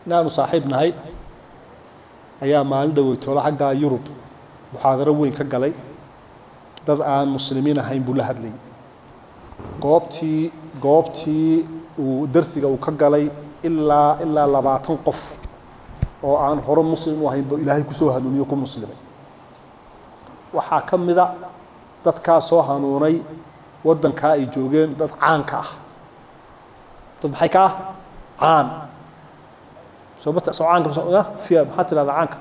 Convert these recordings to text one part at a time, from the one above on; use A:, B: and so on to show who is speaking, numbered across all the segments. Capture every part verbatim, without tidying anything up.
A: نحن صاحبنا هاي أيام ما عنده ويتولى حقا يوروب محاضرة وين كقلي dad aan muslimiin ahayn buu la hadlay goobtii goobtii uu darsiga uu ka galay ilaa ilaa labaatan qof oo aan hore muslim u ahayn buu ilaahay ku soo hanuuniyo ku muslimay waxa kamida dadka soo hanuunay wadanka ay joogeen dad caan ka ah dad maxay ka caan soo bata soo caan ka fiya maxaa tirada caanka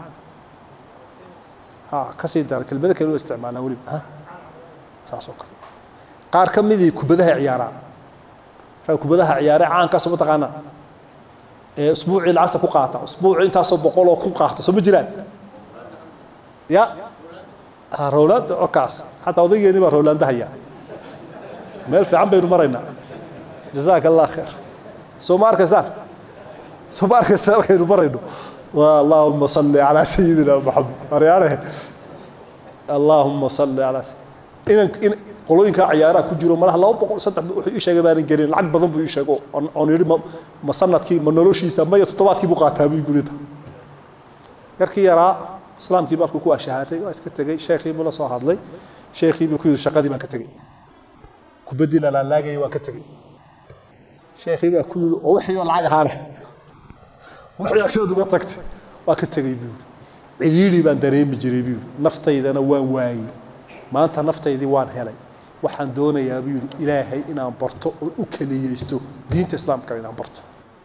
A: ha ka sii dar kelmada kale oo isticmaalna wali ha saasoo kale qaar ka mid ah kubadaha ciyaara rag kubadaha ciyaara caan ka soo taqaana ee usbuuci lacagta ku qaata usbuuci intaas oo boqol oo ku qaata soo ma jiraan ya ha Roland okaas hatta odaygeenii baa Roland haya meel fiican baynu maraynaa jazaaka allah khair soo ma arkaysan soo ma arkaysan baynu marayno اللهم صل على سيدنا محمد أريانه اللهم صل على إن إن قولوا إنك عيارة كجرو مرة الله بقول صدق إيش يا جماعة الجرين العقد بضم بيش يقول أن يريد مصنع كي منروش يسمى يتطوات كي بقاتها بيقولتها يركي يرى سلام كي بقول كوا شهادة واسكت جاي شيخي ولا صاحب لي شيخي بيكون الشقادي ما كتجي كبدينا لا لاقي وكتجي شيخي بيكون وحي ولا عاد هذا وحي أكثر دقتك وكتجي بيقول عيلي بندرين بجري بيقول نفتي إذا نوان واي ما أنت نفتي ذي وان هلاي وحن دونا يا بيقول إلهي إن أمبرتو وكلي يستو دين الإسلام كان أمبرتو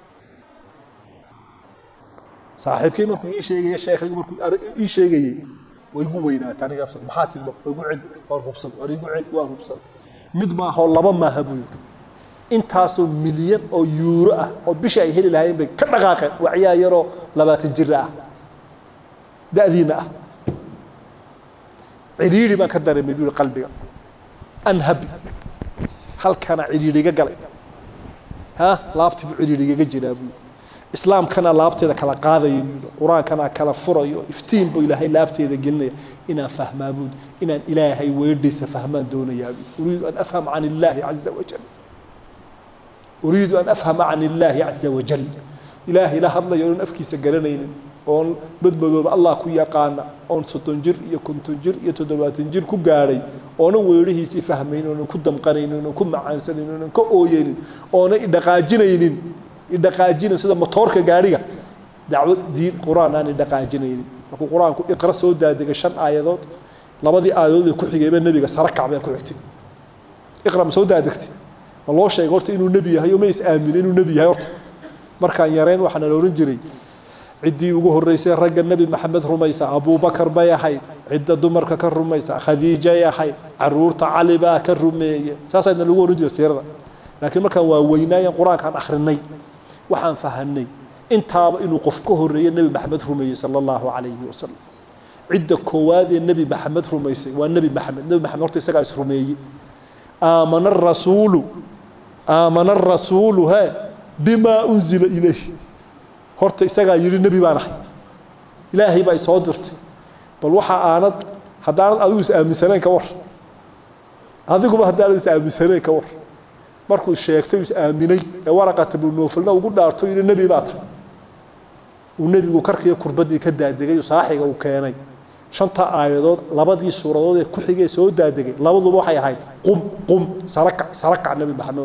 A: صاحب كلمة كل شيء يا شيخ يقول كل شيء ويقول وينات أنا قافصل محاتي ويقول عد واربصل ويقول عد واربصل مد ما هو الله ما هبوي أنت هاسو مليون أو يورو أو بشيء هلي لهاي بك كم دقيقة وعيا يرو لبات الجراء ده ذينا عريري ما كدر من قلبي أنهب هل كان عريري قلبي ها لابت بعريري جنابي إسلام كان لابت إذا كلا قاضي قرآن كان كلا فريو إفتين بو إلهي لابت إذا قلنا إنا فهم بود إنا إلهي ويردي سفهمان دون يابي أريد أن أفهم عن الله عز وجل أريد أن أفهم عن الله عز وجل إلهي لا الله يقولون أفكي سجلنين أون بدبدو الله كويا قانا أون ستنجر يكون تنجر يتدبات تنجر كجاري أون ويريه سفهمين أون كدم قرين أون كم عنسلين أون كأوين أون إدقاجينين إدقاجين سيدا مطور كجارية دعوة دي قرآن أنا إدقاجينين لكن قرآن إقرأ سودا ديك شن آيات لما دي آيات كل حاجة بين النبي سرك عبيا كل حاجة إقرأ سودا ديكتي والله شيء قلت إنه النبي هاي يوم يسأمن إنه النبي هاي مركان يرين وحنا لو نجري عدي وجوه الرئيس رجع النبي محمد رميسة أبو بكر بيا حي عدة دمر ككر رميسة خديجة يا حي عرور تعالي بقى كرمية ساسا إن الوجوه نجري سيرة لكن مركان وويناي القرآن كان آخرني وحن فهمني أنت إنه قفكه الرئيس النبي محمد رميسة صلى الله عليه وسلم عدة كوادي النبي محمد رميسة والنبي محمد النبي محمد رميسة قايس رمية آمن الرسول آمن الرسول ها بما أنزل إليه هرت إستجا يري النبي بانه إلهي بقى صادرت بل وحى آند هدارد أدوس آمن سنة كور هذا كم هدارد آمن سنة كور مركو الشيخ تيجي آمني ورقة بنوفلنا وقول دارتو يري النبي باتر والنبي وكرك يكور بدي كده دقي وصاحي وكياني شنطة آيات لبدي سورة كحجة سود دقي لبض وحي هاي قم قم سرك سرك على النبي محمد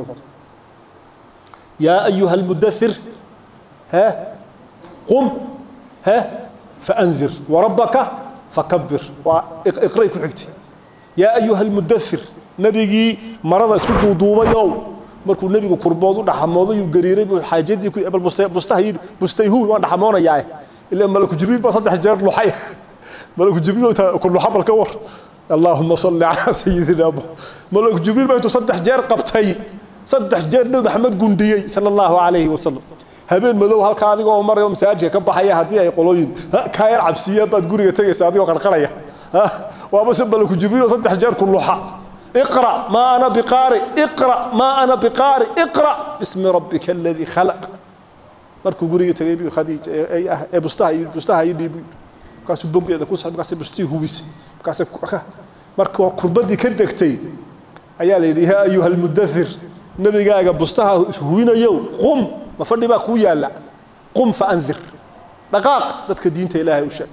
A: يا أيها المدثر ها قم ها فأنذر وربك فكبر واقرأ كحجتي يا أيها المدثر نبيجي مرض اسكت دوبا يوم مركو النبي كرباضو دحمودو يغريري بحاجتي كو ابل مستهيد مستيهو وان دحمونا ياي الا ملك جبريل با صدح جير لوحي ملك جبريل كل حبل كور اللهم صل على سيدنا ملك جبريل با صدح جير قبتي صدح جير نبي محمد غنديي صلى الله عليه وسلم habeen madow halka adiga oo mar yom saajid ka baxaya hadii ay qolooyin ka yar cabsiya bad guriga tagaysa adiga qarqaraya waa bas balku jibriil saddex jeer ku luxa اقرا ما انا بقارئ اقرا ما انا بقارئ اقرا باسم ربك الذي خلق markuu guriga tagay bi khadiij ay bustahay bustahay dibi kaas bogeeda ku saabkaas bustii huwis kaas markuu kurbadii ka degtay ayaa la yiri ayuha almudaththir nabigaaga bustaha huwinayo qum ma fadhi ba ku yaala قم فأنذر دقاق ذاتك دينته إلهي وشك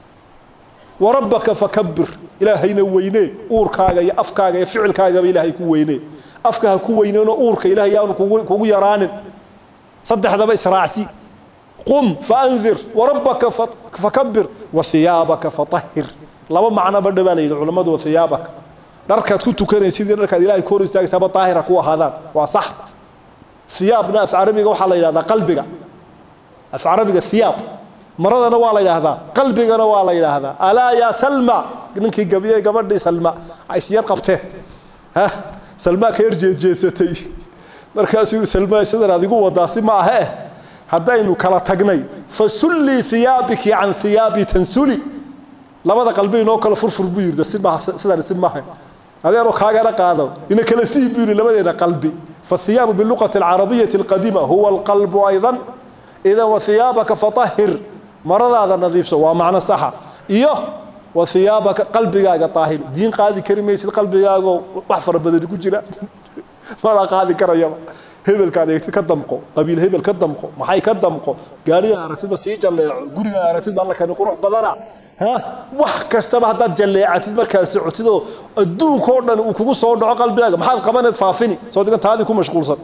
A: وربك فكبر إلهي نويني أوركاغا يا أفكاغا يا فعلكاغا إلهي كويني أفكاغا كويني أورك إلهي يانو كوغو يران صدح ذا بإسراعسي قم فأنذر وربك فكبر وثيابك فطهر لما معنى بدأ بالي العلماء وثيابك نركض كنت كرين سيدي نركض إلهي كورس تاكي سابا طاهرة كوا هذا وصح ثيابنا في عربي وحا لا هذا قلبك في عربي الثياب مرضنا ولا هذا قلبك ولا هذا ألا يا سلمى ننكي قبيه قبردي سلمى عيسير قبته ها سلمى كيرجي جيستي مركز سلمى سدر هذه قوة داسي معها هداينو كلا تغني فسلي ثيابك عن ثيابي تنسلي لبدا قلبي نو كلا فرفر بير ده سيما سدر سيما هذا رو كاغا قادو ان كلا سي بير لبدينا قلبي فالثياب باللغة العربية القديمة هو القلب أيضا إذا وثيابك فطهر مرض هذا نظيف سوا معنى صح إيه وثيابك قلبك طاهر دين قاضي كريم يسد قلبك وحفر بدل كجرا ما قاضي كريم هبل كان يكدمقو قبيل هبل كدمقو maxay ka damqo gaariga aragtida sii jaleeco guriga aragtida alla kan qurux badana ha wax kastaba hadaad jaleecatid markaa socotido adduunka oo dhan uu kugu soo dhaco qalbigaaga maxaad qabaneed faafini soo digan taadi ku mashquulsan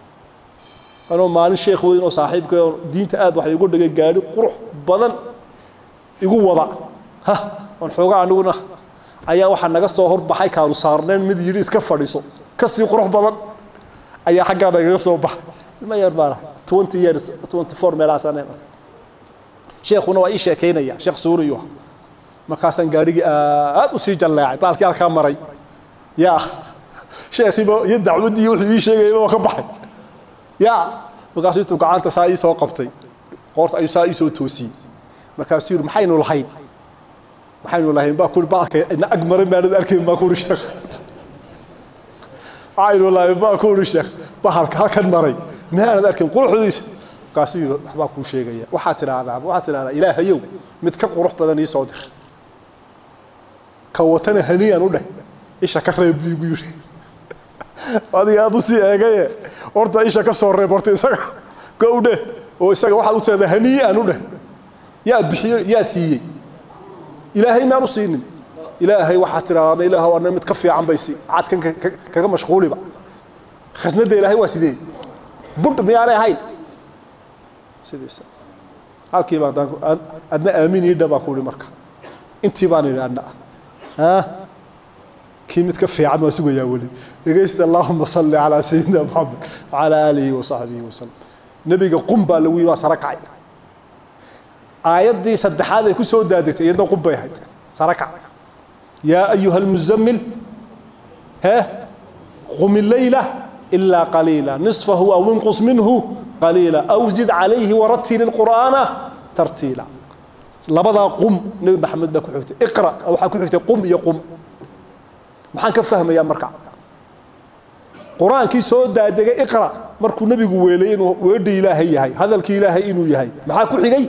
A: anoo maalin sheekh weyn oo saaxiibka diinta aad wax igu dhigay gaari qurux badan igu wada ha on xoogaa aniguna ayaa waxa naga soo horbaxay kaalu saarneen mid yiri iska fadhiiso ka sii qurux badan ayaa xagga naga soo bax ma yar baa twenty years twenty-four meelaas aan sheekhuna waa ii sheekeynaya sheekh suuriyo markaasan gaarigi aad u sii jaleecay baalkii halka maray yaa sheekhiba iyo dacwadii wuxuu ii sheegay inuu ka baxay yaa markaas intuu gacanta saa ii soo qabtay qoorta ayuu saa ii soo toosiyay markaas yiri maxaynu lahayn maxaynu lahayn baa ku baalka ina agmaray maad arkay ma ku sheekh aynu lahayn baa ku sheekh bahalka halkan maray maad arkay quruxdiisa kaas yiri waxba ku sheegaya waxa tiraahdaa waxa tiraahdaa ilaahayow mid ka qurux badan ii soo dir ka watana haniyan u dheh isha ka reeb igu yiri adiga aad u sii eegay horta isha ka soo reeb horta isaga gowdhe oo isaga waxa uu teeday haniyan u dheh yaa bixiyo yaa siiyay ilaahay ma u siinin ilaahay waxa tiraahdaa ilaahay waa mid ka fiican baysi aad kan kaga mashquuliba khasnada ilaahay waa sidee bud miyaanay ahayn sidiisa halkii baa adna aamini dhaba ku marka intii baan ilaahnaa ha كلمة كفي عن وسويا ولي لقيت اللهم صل على سيدنا محمد وعلى آله وصحبه وسلم نبي قم بالوي راس ركع آيات دي صدح هذا كل سود دادت يدنا قم بيحد سركع يا أيها المزمل ها قم الليلة إلا قليلا نصفه أو انقص منه قليلا أو زد عليه ورتل القرآن ترتيلا لبضا قم نبي محمد بك حكت اقرأ أو حكوا حكت قم يقوم maxaan ka fahmayaa marka quraankii soo daadagay iqra markuu nabigu weelay inuu weedhi ilaahay yahay hadalkii ilaahay inuu yahay maxaa ku xigay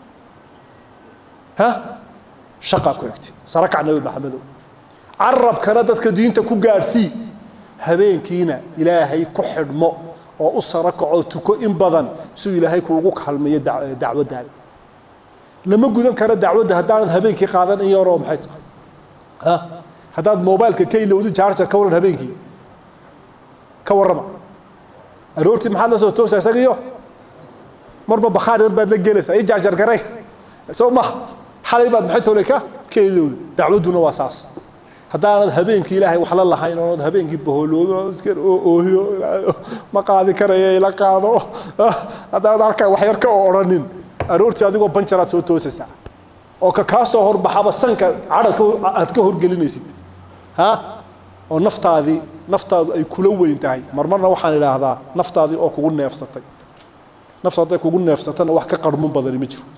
A: ha shaqa ku xigtay saraka nabi maxamed arab kana dadka diinta ku gaarsi habeenkiina ilaahay ku xidhmo oo u saraka oo tuko in badan soo ilaahay kuugu kalmeeyo dacwadaada lama gudan karo dacwada hadaan habeenkii qaadan in yaro maxay ha هذا الموبايل كي لو دي جارجر كورن هبينكي كورما أروتي محل سو توسع سقيو مربى بخار بعد لجلس أي جارجر كري سو ما حالي بعد محيطه لك كي لو دعودنا واساس هذا هبينكي إلهي وحل الله حين هذا هبينكي بهولو أوه ما قاعد كري لا قاعدو هذا ذاك وحيرك أورانين أروتي هذا بنشرات سو توسع oo ka ka soo horbaxaba sanka caradka aad ka horgelinaysid ha oo naftaadi naftaadu ay kula weyn tahay marmarna waxaan ilaaahdaa naftaadi oo kugu neefsatay naftaadi kugu neefsatana wax ka qarmun badan ma jiro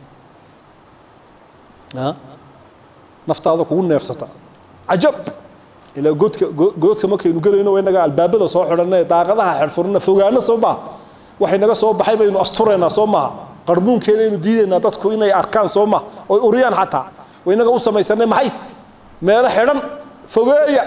A: ha naftaadu kugu neefsata ajab ila godka godka markay inu galayno way naga albaabada soo xiranay daaqadaha xirfurna fogaana soo baa waxay naga soo baxay baynu astureena soo maaha qarbuunkeeda inuu diidayna dadku inay arkaan Soomaa oo uriyaan xataa waynaga u sameeysanay maxay meel xiran fogeeya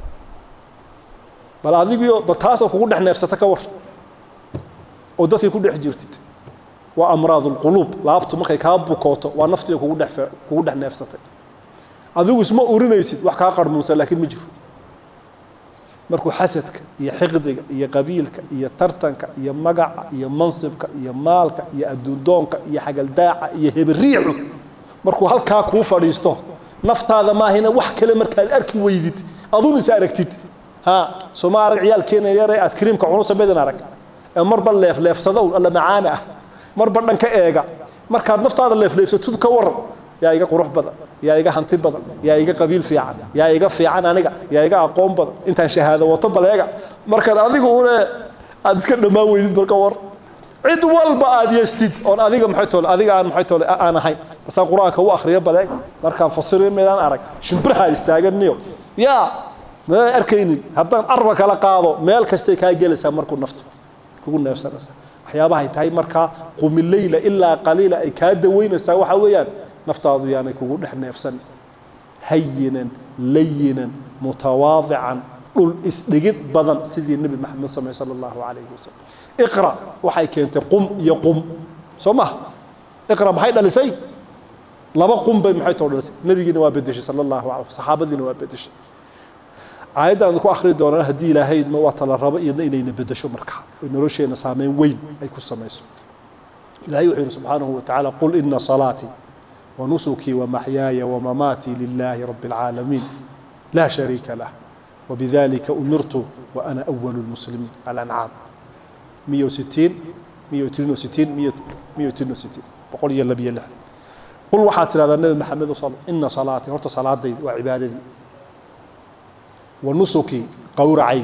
A: bal adigu bataas oo kugu dhex neefsata ka war oo dadkii ku dhex jirtid وأمراض القلوب لابتو مركي كابو كوتو ونفتي كوغو دخ كوغو دخ نفسته adigu isma urinaysid wax ka qarmuusa laakiin ma jiro markuu xasadka iyo xiqdiga iyo qabiilka iyo tartanka iyo magaca iyo mansibka iyo maalka iyo aduundoonka iyo xagaldaaca iyo hebriicu markuu halka ku fadhiisto naftaada ma ahina wax kale markaad arki weydid aduna is aragtid ha soo arag ciyaalkeena yaray askrimka cunus badan arag marba leef leefsado alla macaana marba dhanka eega markaad naftaada leef leefsatid ka waran yaa iga qurux badan yaa iga hanti badan yaa iga qabiil fiican yaa iga fiican aniga yaa iga aqoon badan intaan shahaado wato baleega markaad adigu u aad iska dhamaan weydid marka war cid walba aad yeestid oo adiga maxay tool adiga aan maxay tool aan ahay bas quraanka uu akhriyo baleeg markaan fasirin meedan arag shimbiraha istaaganiyo yaa ma arkayni haddaan arba kala qaado meel kasta ka gelaysa markuu naftu kugu neefsanaysa waxyaabaha ay tahay marka qumil layla illa qalila ay ka daweynaysa waxa weeyaan نفترض يعني كوجود إحنا نفسنا هينا لينا متواضعا قل استجد بدن سيدي النبي محمد صلى الله عليه وسلم اقرأ وحي كنت قم يقوم سمع اقرأ بحيث لسي لا بقوم بمحيط لسي نبي نواب بدش صلى الله عليه وسلم صحابة نواب بدش عايدا عندك آخر الدوران هدي إلى هيد مواطن الربع إلينا بدش ومركع ونروشي نسامين وين أي كسر ما يسوي إلهي وحي سبحانه وتعالى قل إن صلاتي ونسكي ومحياي ومماتي لله رب العالمين لا شريك له وبذلك أمرت وأنا أول المسلمين الأنعام مئة وستين مئة واثنين وستين مئة واثنين وستين بقول يلا بي الله قل وحات هذا النبي محمد صلى الله عليه وسلم إن صلاتي هرت صلاتي وعبادتي ونسكي قورعي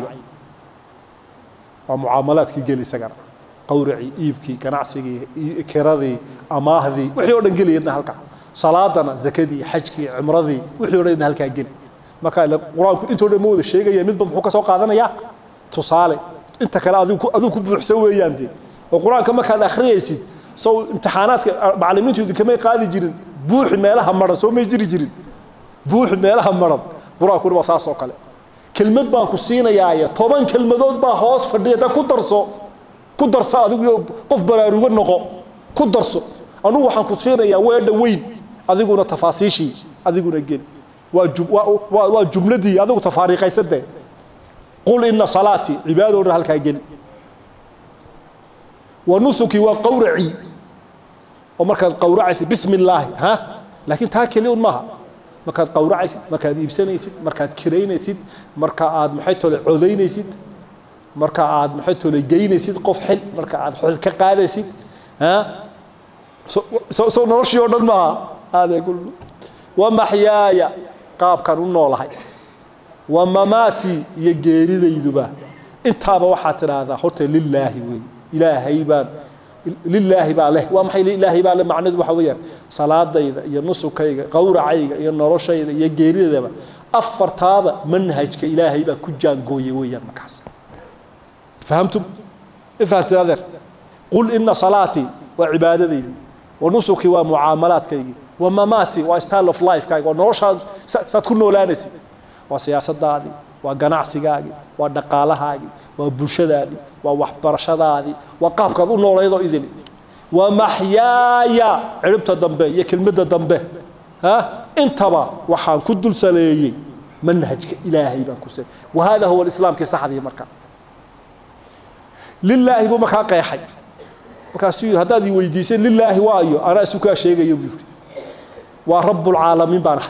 A: ومعاملاتك جلي سجر قورعي إيبكي كنعسي كرذي أماهذي وحي ودن جلي يدنا هالكا صلاتنا زكدي حجكي عمرذي وحي ودن هالكا جلي marka quraanku inta oo moodo sheegaya midba muxuu ka soo qaadanaya tusaale inta kale adigu adigu ku buuxsan weeyaan oo quraanka marka aad akhriyaysid soo imtixaanaadka macallimiintu kama qaadi jirin buux meelaha maran soo ma jiri jirin buux meelaha maran quraanku waa saas oo kale kelmad baan ku siinayaa toban kelmadood baa hoos fadhiyada ku darso ku darso adigu qof baraaruga noqo ku darso anu waxaan ku siinayaa weedha weyn adiguna tafaasiishi adiguna gel وجملتي هذا تفاريق يسده قل إن صلاتي عبادة ورهلك يجل ونسكي وقورعي ومركز قورعي بسم الله ها لكن تاكلون معها مركز قورعي مركز يبسن يسد مركز كرين يسد مركز عاد محيطه لعذين يسد مركز عاد محيطه لجين يسد قف حل مركز عاد حل كقاعدة يسد ها سو سو نرشي ودن معها هذا يقول ومحياي قاب كانوا نولهاي ومماتي يجري ذيذبا انتابا waxaa tiraahdaa horta lillahi way ilaahay baan lillahi baa leh waa maxay ilaahay baa leh macnaheedu waxa weeyaan salaadayda iyo nusukayga qowracayga iyo noloshayda iyo geeridaba afartaaba manhajka ilaahay baa ku jaangooyay weeyaan markaas fahamtum ifahmtu adeer qul inna salati wa ibadati wa nusuki wa muamalatkayga ومماتي وستايل اوف لايف كاي ونوشا ساتكون نولانيسي وسياسدادي وغنacsigaagi ودقالهاagi وبulshadaadi وwaxbarashadaadi وقابكad u nooleedo idin ومحيايا ciribta dambe iyo kelmadda dambe ha intaba waxaan ku dul saleeyay manhajka ilaahay baan ku soo وهذا هو الاسلام ki saxdii marka lillahi buu marka qeexay marka si hadaad i weydiisay lillahi waayo ana isu ka sheegayo buu ورب العالمين بانح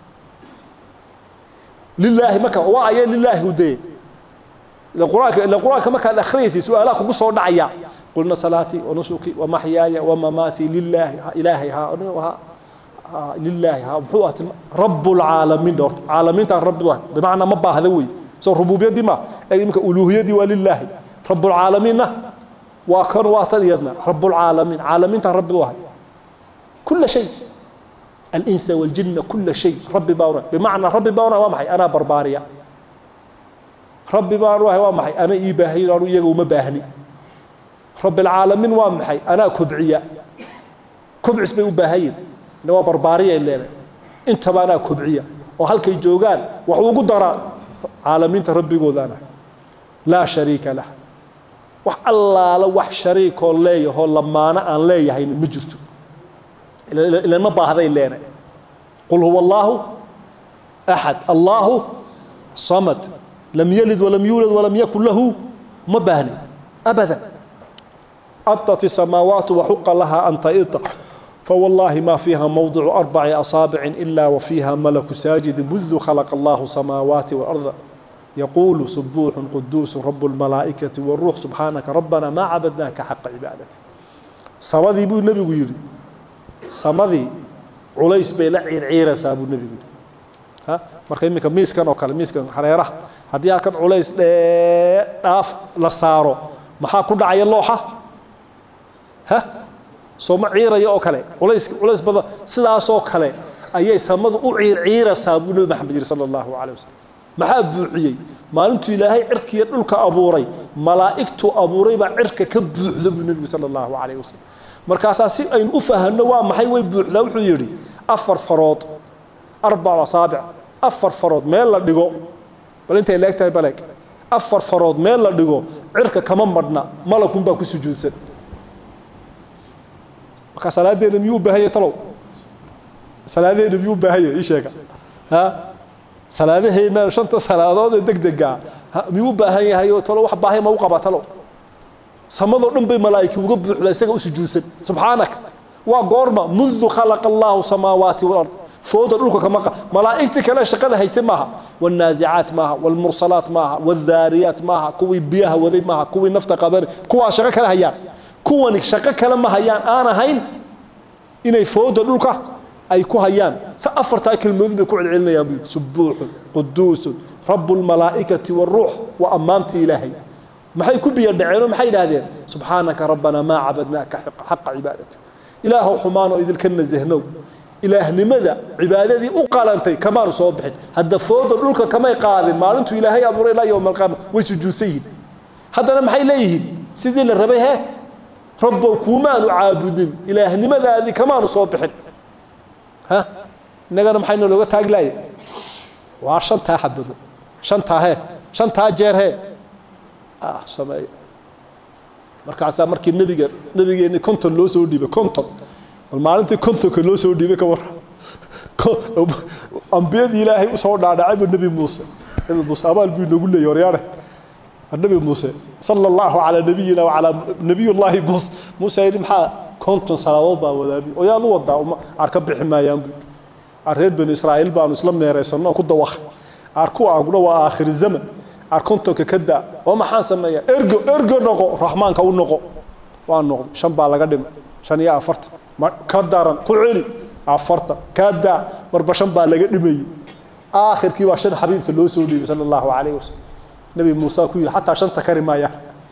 A: لله مكا وايا لله ودي القران القران كما كان اخريسي سؤالك كو سو دحيا قلنا صلاتي ونسكي ومحياي ومماتي لله الهي ها لله ها رب العالمين دور عالمين رب بمعنى ما باهده وي سو ربوبيه دي ما ايمك الوهيه دي ولله رب العالمين وكان واطن يدنا رب العالمين عالمين رب واحد كل شيء الإنس والجن كل شيء ربي باورا بمعنى ربي باورا ومحي أنا برباريا ربي باورا ومحي أنا إيباهي لأنه يجو مباهني رب العالمين ومحي أنا كبعية كبع اسمه مباهين نوا برباريا الليلة انت بانا كبعية وهل كي جوغان وحو قدران عالمين ربي قدانا لا شريك له wax allaala wax shariik oo leeyahay lamaana aan leeyahay ma jirto ila ma baahday leena qul huwa allah ahad allah samad lam yalid wa lam yulad wa lam yakul lahu mabani abada أطت السماوات وحق لها أن تئط فوالله ما فيها موضع أربع أصابع إلا وفيها ملك ساجد منذ خلق الله السماوات والأرض يقول سبوح قدوس رب الملائكة والروح سبحانك ربنا ما عبدناك حق عبادتي صمدي بو النبي يقول صمدي عليس بيلعي العيرة سابو النبي يقول ها marka imika miiskan oo kale miiskan xareeraha hadii aan kan culays dhaaf la saaro maxaa ku dhacaya looxa ha soo ma ciirayo oo kale culays culays bada sidaas oo kale ayay samadu u ciir ciiraysaa buu nabi maxamed sallallahu alayhi wasallam maxaa buuxiyay maalintu ilaahay cirkiga dhulka abuuray malaa'iktu abuuray ba cirka ka buuxda buu nabi sallallahu alayhi wasallam markaas si ay u fahanno waa maxay way buuxda wuxuu yiri afar farood arba asaabic afar farood meel la dhigo bal intay leegtahay baleeg afar farood meel la dhigo cirka kama madna malakun baa ku sujuudsan marka salaadeena miyuu baahay talow salaadeena miyuu baahay ii sheega ha salaadaheena shanta salaadood degdega miyuu baahan yahay oo talow wax baahay ma u qaba talow samado dhan bay malaa'ikadu uga buuxda isaga u sujuudsan subhanaka wa goorma mundu khalaqa Allahu samawati wal ard فوضى الأولى كما ملائكة كلا شقة هيسم معها والنازعات معها والمرسلات معها والذاريات معها كوي بيها وذي معها كوي نفط قبر كوا شقة كلا هيان كوا شقة كلا ما هيان أنا هين إن فوضى الأولى أي كوا هيان سأفر تاكل المذنب كوع العلم يا بي سبوح قدوس رب الملائكة والروح وأمامتي إلهي ما حيكون بيدعينه ما حيل هذين سبحانك ربنا ما عبدناك حق, حق عبادتك إله حمان وإذ الكن زهنو إله لماذا عبادتي أقالنتي كمان صوبحين هذا فوضى الأولى كما يقاذن ما أنتم إلهي أمر الله يوم القيامة ويسجد سيد هذا أنا محي ليه سيدين الربيها رب كمان عابدين إله لماذا هذه كمان صوبحين ها نقدر محينا لو تاج لاي وعشان تحبذ شن تاه شن تاجر هي آه سماي مركز مركز النبي النبي إن كنت لو سودي بكنت المعلنتي كنت كلو سو ديبه كبر أنبياء إلهي وصور دعاء النبي موسى النبي موسى أبال بي نقول له يوريانه النبي موسى صلى الله على نبينا وعلى نبي الله موسى موسى يلم حا كنت صلوات باودابي ويا لو وضع أركب حمايان أرهب بن إسرائيل بان إسلامنا رئيسنا كود وخ أركوا أقول وآخر الزمن أركنت ككدا وما حاسم يا إرجو إرجو نقو رحمن كون نقو وان نقو شنبا لقدم شن يا أفرت كدارن كعلي عفرت كدا مربشن بالغ دمي آخر كي واشد حبيبك لو سودي صلى الله عليه وسلم نبي موسى كوي حتى عشان تكرمايا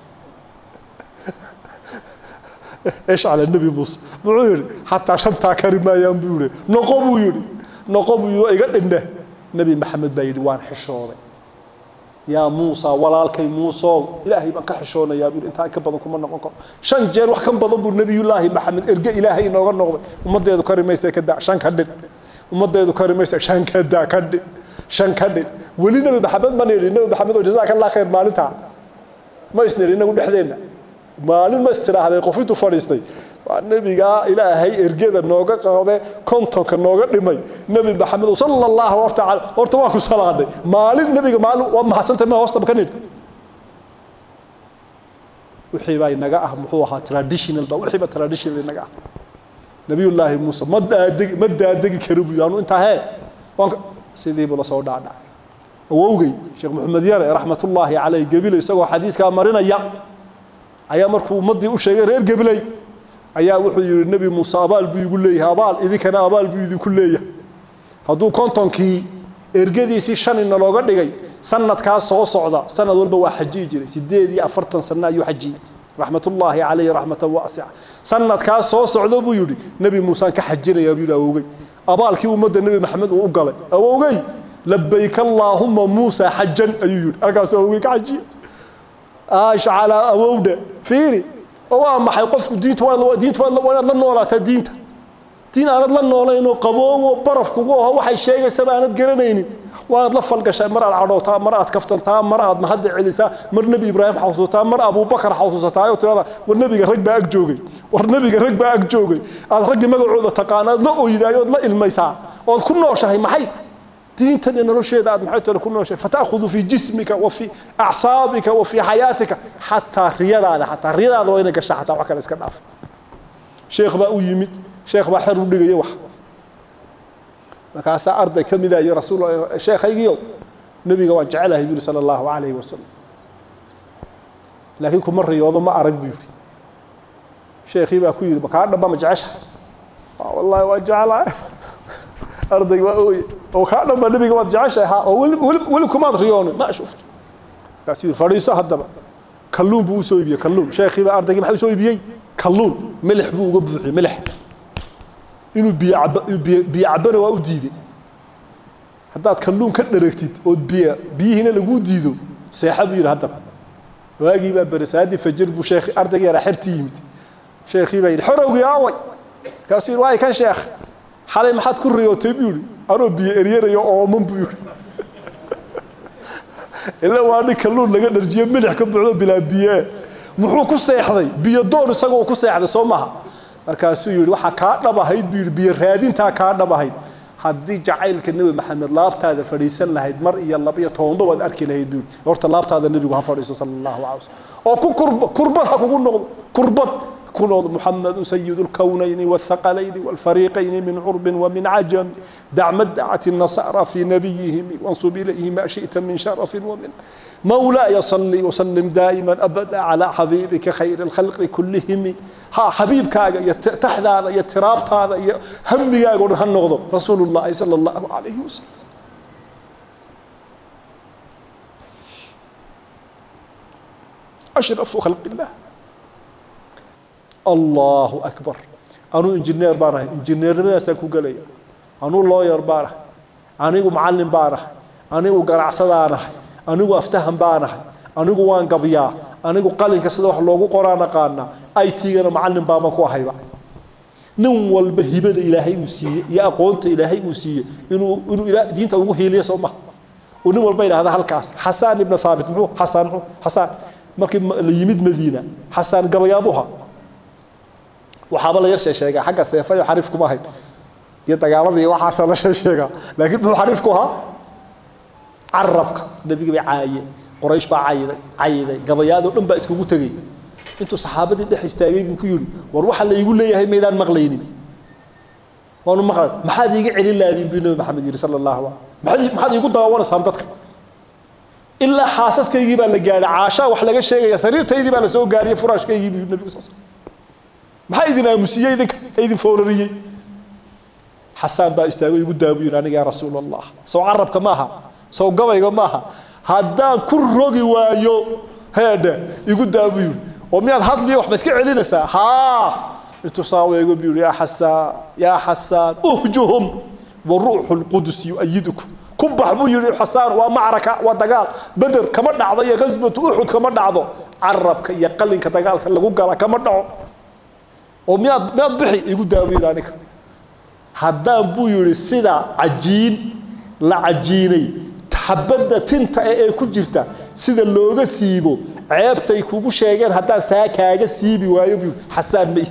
A: ايش على النبي موسى بقول حتى عشان تكرمايا بيقول نقبو يري نقبو يري ايغا دنده نبي محمد بايد وان حشوده يا موسى walaalkay موسى ilaahay baan ka xishoonaya bir inta ka badan kuma noqon karo shan jeer wax kan badan buu nabiyullaahi maxamed erga ilaahay inooga noqday ummadeedu karimaysa ka daa shan ka dhig ummadeedu karimaysa shan ka daa ka dhig shan ka dhig wali nabi maxamed ma neeri nabi maxamed oo jazakallahu khayr maalinta ma isneeri inagu dhexdeena maalin ma istiraahday qofintu fadhiistay nabiga ilaahay ergada nooga qaaday kontonka nooga dhimay nabi maxamed sallallahu alayhi wa ta'ala horta waa ku salaaday maalin nabiga maalin waa mahasantay ma hoosta bakanid wixii bay naga ah muxuu ahaa traditional ba wixii ba traditional naga ah nabiyullaahi muusa ma daadeg ma daadegi karo yaanu inta he sidii buu la soo dhaadhay awowgay sheekh maxamed yare rahmatullahi alayhi gabil isagoo xadiiska marinaya ayaa markuu ummadii u sheegay reer gabilay ayaa wuxuu yiri nabi Muuse abaal buu igu leeyahay abaal idinkana abaal buu idinku leeyahay haduu kontonkii ergadiisi shan in looga dhigay sanadka soo socda sanad walba waa xajii jiray sideed iyo afartan sano ayuu xajii rahmatullahi alayhi rahmatan wasi'a sanadka soo socdo buu yiri nabi Muuse ka xajinaya buu awowgay abaalkii ummadda nabi maxamed uu galay awowgay labbayk allahumma Muuse hajjan ayuu yiri arkaas awowgay ka xaji aash ala awowda fiiri oo ma xay qofku diinta waa diinta waa la noolaataa diinta diin aan la noolayno qaboobo baraf kugu oo waxay sheegaysaa aanad garanaynin waad la falgashay mar aad cadhowtaa mar aad kaftantaa mar aad mahad celisaa mar nabi ibraahim xasuusataa mar abu bakar xasuusataa oo tirada war nabiga rag baa ag joogay war nabiga rag baa ag joogay aad rag magacooda taqaanaad la ooyidaayo la ilmaysaa oo ku nooshahay maxay diintan in nolosheeda aad maxay tolo ku nooshahay fataakhudhu fi jismika wa fi a'saabika wa fi hayatika hatta riyadaada hatta riyadaada waa inay gashaa hatta wax kale iska dhaaf sheekh baa u yimid sheekh baa xir u dhigay wax markaas arday kamid ah rasuul sheekhayiyo nabiga waan jecelahay bi sallallahu alayhi wasallam laakiin kuma riyoodo ma arag bi sheekhi baa ku yiri ma ka dhaba ma jecesha wallahi waa jecelahay arday waa oo ka dhaba nabiga waa jecesha ha oo wali kuma riyoon ma shufto kaasi fariisa hadaba kalluun buu soo iibiyay kalluun sheekhi baa ardayga maxay soo iibiyay kalluun milix buu uga buuxiyay milix inuu biyo biyo cabana waa u diiday haddaad kalluun ka dharagtid oo biyo biyihina lagu diido seexadu yiri hadda waagii baa barasaadi fajr buu sheekh ardayga yara xirti yimid sheekhi baa yiri xorowgi aaway kaasi waay kan sheekh xalay maxad ku riyootay buu yiri anoo biyo eriyay oo man buu yiri ilaa waa kalluun laga dharjiyo milix ka buuxdo bilaa biyo muxuu ku seexday biyo doon isagoo ku seexday Soomaha markaasuu yiri waxa ka dhabahayd biyo raadinta ka dhabahayd haddii jacaylka nabi maxamed laabtaada fadhiisan lahayd mar iyo laba iyo toban wad arki lahayd horta laabtaada nabigu ha fadhiiso sallallahu alayhi wasallam oo ku kurbad ha kugu noqdo kurbad ku noqdo muhammad sayyidul kawnayn والثقلين والفريقين من عرب ومن عجم دعمت دعت النصارى في نبيهم وانصب اليه ما شئت من شرف ومن مولاي صلي وسلم دائما ابدا على حبيبك خير الخلق كلهم ها حبيبك تحت هذا يترابط هذا همي يقول هالنغض رسول الله صلى الله عليه وسلم اشرف خلق الله الله اكبر انو انجينير باره انجينير مداسا ku galay anu lawyer baara anigu macallin baara anigu garacsadaanahay anigu aftahan baanahay anigu waan gabiyaa anigu qalinka sida wax loogu qoraan qaana ay tiigana macallin baama ku ahayba nin walba hibada ilaahay uu siiyay iyo aqoonta ilaahay uu siiyay inuu inuu ilaa diinta ugu heeliyo soo ma oo nin walba ilaahada halkaas Hassan ibn Thabit muxuu Hassan Hassan markii la yimid Madiina Hassan gabayaabuha waxaaba la yar sheegay xagga seefayo xarif kuma ahayn iyo dagaaladii waxa la sheegay laakiin wuxuu xarif ku ahaa arabka nabiga bay caayay quraysh baa caayay caayay gabayaado dhan baa iskugu tagay intuu saxaabadii dhex istaagay buu ku yiri war waxa la igu leeyahay meedaan maqlaynin waanu maqlay maxaad iiga celin laadin bi nabi maxamed yiri sallallahu alayhi wasallam maxaad iigu daawanaysaa dadka illa xaasaskaygii baa la gaaray caasha wax laga sheegay sariirtaydii baa la soo gaariyay furaashkaygii nabiga sallallahu alayhi wasallam ما إذن أمسية إذن إذن فورية حسان با استاغو يقول دابو يراني يا رسول الله سو عرب كماها سو قوي كماها هدان كل روغي وايو هذا يقول دابو يقول ومياد هاد لي وحبا اسكي علينا سا ها يتصاوي يقول يا حسان يا حسان اهجهم والروح القدس يؤيدكم كبح بو يري حسان ومعركة ودقال بدر كما دعضي غزبة أحد كما دعضو عرب يا قلن كدقال لغو قالا كما دعو ومياد مياد بحي يقول داوي لانك هدان بو يري سيدا عجين لا عجيني تحبدا تنتا اي كو جيرتا سيدا لوغا سيبو عيبتay kugu sheegeen hadaa saa kaaga siibi waayo xasaan may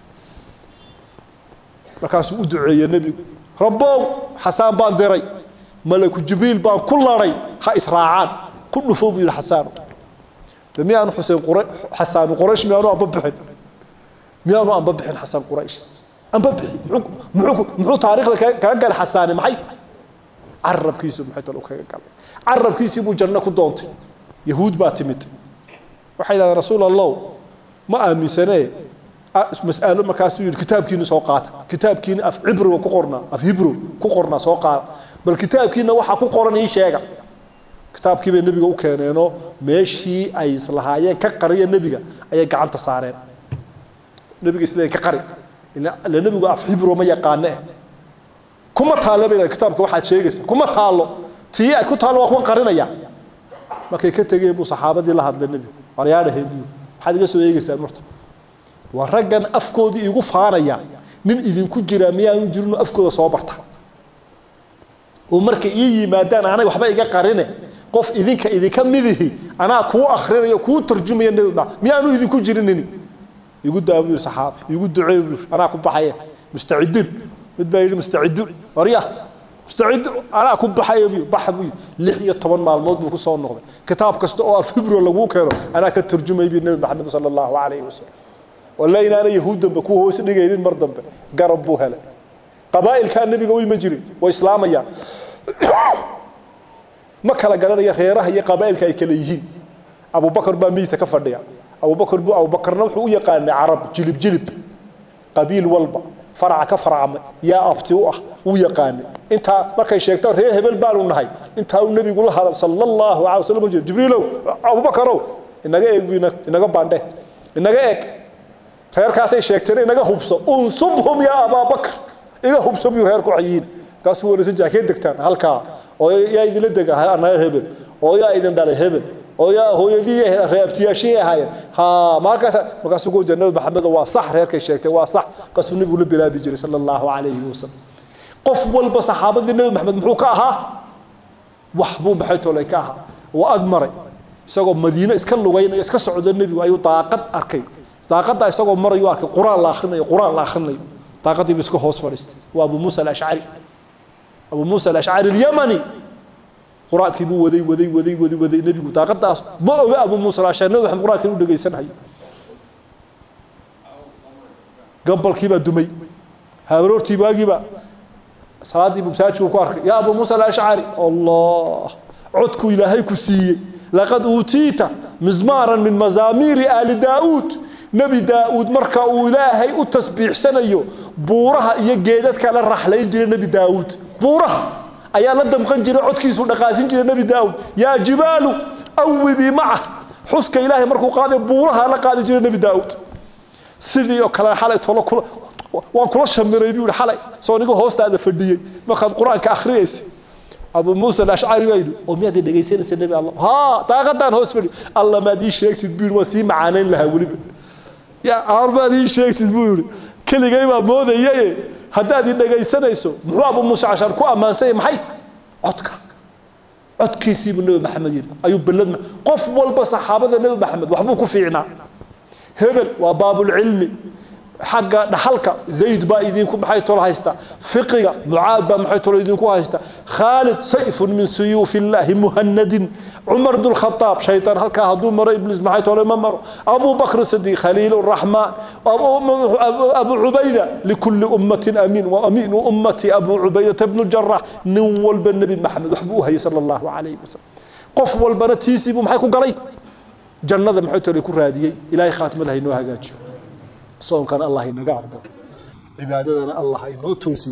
A: markaas uu duceeyay nabigu rabbow xasaan baan diray malaku jibriil baan ku laray ha israacaan ku dhufo buu xasaan tamiyaan xuseen quraysh xasaan quraysh miyaanu aba bixin miyaanu aba bixin xasaan quraysh aba bixin muxuu muxuu taariikhda ka gal xasaan maxay arabkiisu muxuu talo kaga gal arabkiisu buu janno ku doontay yahuud baa timid waxay leedahay rasuul allah ma aaminsanay mas'aalo markaas uu kitaabkiina soo qaata kitaabkiina af ibro ku qorna af hebrew ku qorna soo qaata bal kitaabkiina waxa ku qoran ii sheega kitaabkii bay nabiga u keeneeno meeshii ay islahaayeen ka qariya nabiga ayay gacanta saareen nabiga islee ka qari ila nabigu af hebrew ma yaqaanay kuma taalabay kitaabka waxa sheegaysa kuma taalo tii ay ku taalo waa ku qarinaya markay ka tageen buu saxaabadii la hadlay nabiga waryaadahay buu waxaad iga soo eegaysaa marta waragan afkoodii igu faaraya nin idin ku jira miyaan jirno afkooda soo barta ومركي يجي مادان أنا وحبا يجا قارنه قف إذنك إذا كم مذه أنا كو أخرين كو ترجمة النبي ميانو إذا كو جرينني يقول ده أبو صحاب يقول دعاء أنا أكون بحياة مستعدين متباين مستعدين وريا مستعد أنا أكون بحياة بيو بحبي لحية طبعا مع الموت بكسر النقطة كتاب كستو فبر ولا مو كيرو أنا كترجمة بالنبي محمد صلى الله عليه وسلم ولا إن أنا يهود بكو هو سنة جايين مرضى قربوا هلا قبائل كان النبي قوي مجري وإسلاميا ما كلا قالنا يا خيره هي قبائل كاي كليهين أبو بكر باميت كفر ديا أبو بكر بو أبو بكر نوح ويقان عرب جلب جلب قبيل والبا فرع كفرع يا أبتوه ويقان أنت ما كاي شيكتور هي هبل بالو نهاي أنت النبي يقول هذا صلى الله عليه وسلم جبريل أبو بكر إنك إيه بينا إنك بانده إنك إيه خير كاسي شيكتور إنك هبصو انصبهم يا أبا بكر إيه هبصو بيو كوعيين كاسو ورسن جاكيد دكتان هالكا oo yaa idin la degaa ana hebel oo yaa idin dhalay hebel oo yaa hooyadii reebtiyaashii ahaayeen ha markaas markaas ugu jannada maxamed waa sax reerkay sheegtay waa sax qasbu nabigu la bilaabi jiray sallallahu alayhi wasallam qof walba saxaabadii nabi maxamed muxuu ka ahaa wax buu maxay toolay ka ahaa waa admaray isagoo madiina iska lugaynay iska socdo nabigu ayuu daaqad arkay daaqada isagoo marayo arkay quraan la akhrinayo quraan la akhrinayo daaqadii iska hoos fadhiistay waa abu muusa al-ash'ari أبو موسى الأشعري اليمني قرآن كيبو وذي وذي وذي وذي وذي النبي قلت قد ما أبو موسى الأشعري نوح قرآن كيبو دقي سنة قبل كيبا دمي هارور تيبا كيبا صلاة بمساج وكارك يا أبو موسى الأشعري الله عدك إلهي كسي لقد أوتيت مزمارا من مزامير آل داود نبي داود مركا إلهي التسبيح سنيو بورها يجدد كلا الرحلة يجري نبي داود بورها أيا لدم خنجر عدكيس ودقاسين جري نبي داود يا جبال أوبي معه حسك إلهي مركو قاضي بورها لقاضي جري نبي داود سيدي وكلا حالة والله كل وكل شمر يبيو الحالة سو نيجو هوست هذا فردي ما خد قرآن كأخريس أبو موسى الأشعري ويلو ومية دي دقيسين النبي الله ها تاقدان هوست فردي الله ما دي شيك تدبير وسيم معانين لها ولي يا أربعة دي شيك تدبير كل جايبه موضة يجي هذا دي دقيسنا يسوع هو أبو موسى عشان كوا ما سيم محي عتك عتك يسيب النبي محمد أيوب بلد قف والبس صحابة النبي محمد وحبوك فينا هبل وباب العلم حق دحلك زيد با يدينكم محي طول هايستا فقه معاذ با محي طول يدينكم هايستا خالد سيف من سيوف الله مهند عمر بن الخطاب شيطان هلكا هدو مر ابليس محي طول ممر ابو بكر الصديق خليل الرحمن ابو ابو عبيده لكل امه امين وامين امتي ابو عبيده بن الجراح نول بالنبي محمد وحبوها صلى الله عليه وسلم قف والبنتيسي محي كو غلي جنة محي طول يكون راديي الهي خاتم لها انه هاجاجو صوم كان الله ينقع عبادتنا الله ينو توسي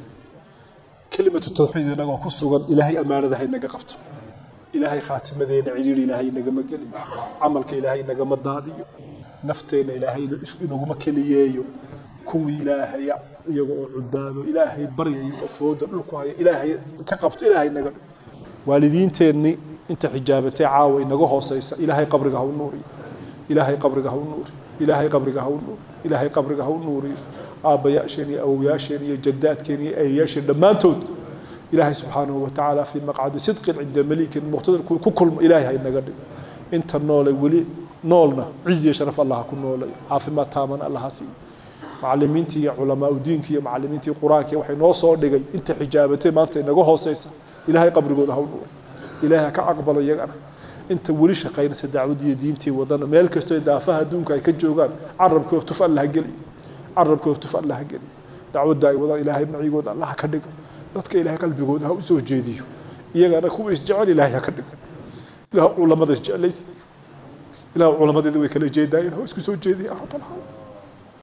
A: كلمة التوحيد نقول كسوغن إلهي أمانة هاي نقا قفته إلهي خاتم ذين عجير إلهي نقا مقلي عملك إلهي نقا مدادي نفتين إلهي نقا مكليي كوي إلهي يقول عباده إلهي بري يقفود لكوهي إلهي كقفت إلهي نقا والدين تيني انت حجابتي عاوي نقا هوسيسا إلهي قبرك هو النوري إلهي قبرك هو النوري إلهي قبرك هو النور إلهي قبرك هو النور آبا يأشيني أو ياشيني جدات كيني أي ياشين لما تود إلهي سبحانه وتعالى في مقعد صدق عند مليك مقتدر كل إلهي هاي النقد أنت النول ولي نولنا عزي شرف الله كل نول عافي ما تامن الله سي معلمينتي علماء ودينك يا معلمينتي قرانك وحي نو سو دغاي انت حجابتي ما انت نغو هوسيسا إلهي قبرك هو النور إلهي كأقبل يغنا انت ولي شقينه دعودي دينتي ودنا مeel kasto daafaha adduunka ay ka joogan carabka tufal la gali carabka tufal la gali dacwada ay wada ilaahay maciigooda Allah ka dhigo dadka ilaahay qalbigooda u soo jeediyo iyagana ku is jecel ilaahay ka dhigo ilaahay culimada jecelays ilaahay culimadeedu way kala jeedayeen oo isku soo jeediyay rabbana